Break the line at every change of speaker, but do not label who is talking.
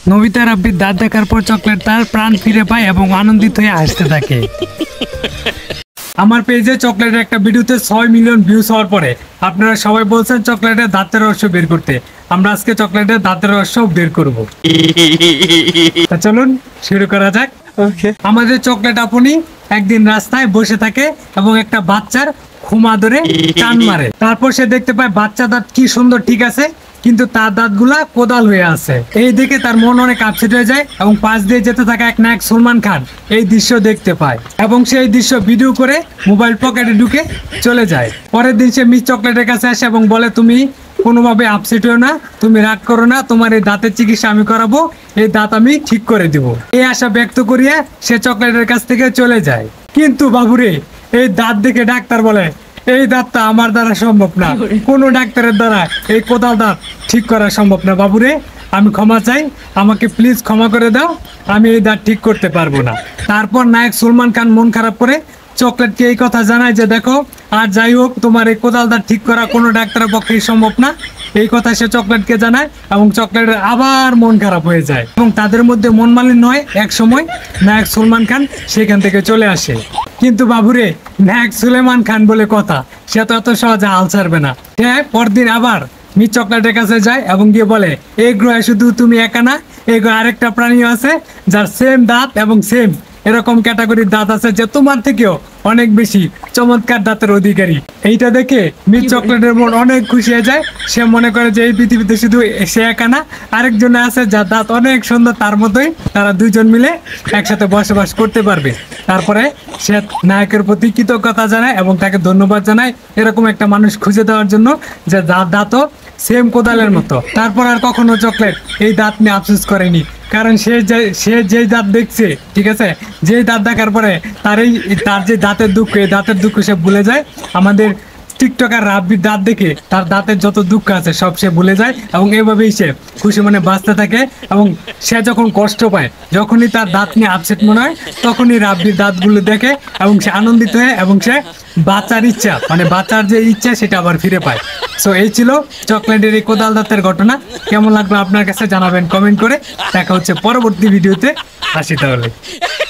Nobita রাব্বির দাঁত দেখার পর চকলেট তার প্রাণ ফিরে পায় এবং আনন্দিত হয়ে হাসতে থাকে। আমার পেজে চকলেটের একটা ভিডিওতে 6 মিলিয়ন ভিউজ হওয়ার পরে আপনারা সবাই বলছেন চকলেটের দাঁতের রহস্য বের করতে। আমরা আজকে চকলেটের দাঁতের রহস্য বের করব। চলুন শুরু করা যাক। আমাদের চকলেট আপনি একদিন রাস্তায় বসে থাকে এবং একটা বাচ্চার খুমা ধরে টান মারে। তারপর সে দেখতে পায় বাচ্চা দাঁত কি সুন্দর ঠিক আছে, কিন্তু তার দাঁতগুলা কোদাল হয়ে আছে। এই দেখে তার মন অনেক আপসেট হয়ে যায় এবং পাশ দিয়ে যেতে থাকা এক নায়ক সলমান খান এই দৃশ্য দেখতে পায় এবং সেই দৃশ্য ভিডিও করে মোবাইল পকেটে ঢুকে চলে যায়। পরের দিন সে মিস চকলেটের কাছে আসে এবং বলে, তুমি কোনোভাবে আপসেট হও না, তুমি রাগ করো না, তোমার এই দাঁতের চিকিৎসা আমি করাবো, এই দাঁত আমি ঠিক করে দিব। এই আশা ব্যক্ত করিয়া সে চকলেটের কাছ থেকে চলে যায়। কিন্তু বাবুরে, এই দাঁত দেখে ডাক্তার বলে, এই দাঁতটা আমার দ্বারা সম্ভব না, কোনো ডাক্তারের দ্বারা এই কোদাল দাঁত ঠিক করা সম্ভব না। বাবুরে, আমি ক্ষমা চাই, আমাকে প্লিজ ক্ষমা করে দাও, আমি এই দাঁত ঠিক করতে পারবো না। তারপর নায়ক সলমান খান মন খারাপ করে চকলেটকে এই কথা জানায় যে, দেখো আর যাই হোক, তোমার এই কোদাল দাঁত ঠিক করা কোনো ডাক্তারের পক্ষেই সম্ভব না। এই কথা সে চকলেটকে জানায় এবং চকলেটের আবার মন খারাপ হয়ে যায় এবং তাদের মধ্যে মন মালিন্য হয়। এক সময় নায়ক সলমান খান সেখান থেকে চলে আসে। কিন্তু বাবুরে, নায়ক সুলেমান খান বলে কথা, সে তো এত সহজে হাল ছাড়বে না। হ্যাঁ, পরদিন আবার মিস চকলেটের কাছে যায় এবং গিয়ে বলে, এই গ্রহে শুধু তুমি একা না, এই গ্রহে আরেকটা প্রাণী আছে যার সেম দাঁত এবং সেম এরকম ক্যাটাগরির দাঁত আছে, যে তোমার থেকেও অনেক বেশি চমৎকার দাঁতের অধিকারী। এইটা দেখে মিস চকলেটের মন অনেক খুশি হয়ে যায়। সে মনে করে যে এই পৃথিবীতে শুধু সে একা না, আরেকজন আছে যার দাঁত অনেক সুন্দর, তার মতোই তারা দুজন মিলে একসাথে বসবাস করতে পারবে। তারপরে সে নায়কের প্রতি কৃতজ্ঞতা জানায় এবং তাকে ধন্যবাদ জানায় এরকম একটা মানুষ খুঁজে দেওয়ার জন্য যে যার দাঁতও সেম কোদালের মতো। তারপর আর কখনো চকলেট এই দাঁত নিয়ে আফসোস করেনি, কারণ সে যে দাঁত দেখছে, ঠিক আছে, যেই দাঁত দেখার পরে তার যে দাঁতের দুঃখ, এই দাঁতের দুঃখ সে ভুলে যায়। আমাদের টিকটকার রাব্বির দাঁত দেখে তার দাঁতের যত দুঃখ আছে সব সে ভুলে যায় এবং এভাবেই সে খুশি মনে বাঁচতে থাকে। এবং সে যখন কষ্ট পায়, যখনই তার দাঁত নিয়ে আপসেট মনে হয়, তখনই রাব্বির দাঁতগুলো দেখে এবং সে আনন্দিত হয় এবং সে বাঁচার ইচ্ছা, মানে বাঁচার যে ইচ্ছা, সেটা আবার ফিরে পায়। সো এই ছিল চকলেটের এই কোদাল দাঁতের ঘটনা। কেমন লাগলো আপনার কাছে জানাবেন কমেন্ট করে। দেখা হচ্ছে পরবর্তী ভিডিওতে। আসি তাহলে।